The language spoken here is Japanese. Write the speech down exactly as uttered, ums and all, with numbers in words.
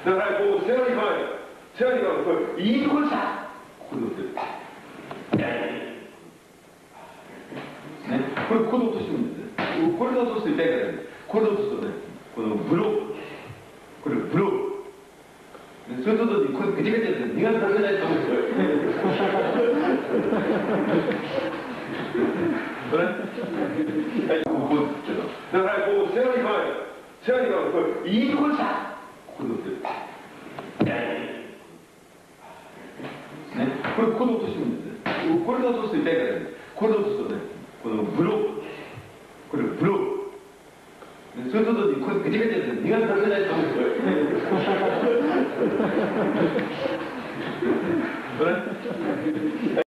だからこう背負い構える。背負い構える。これいいところにさここで落ちる。ね、これここで落としてるんですね。これで落とすと痛いからね。これで落とすとね、このブローこれブローそれと同時にこれガチャガチャって苦手させないと思うんですよ。はい、ここだからこう背負い構える。背負い構える。これいいところにさ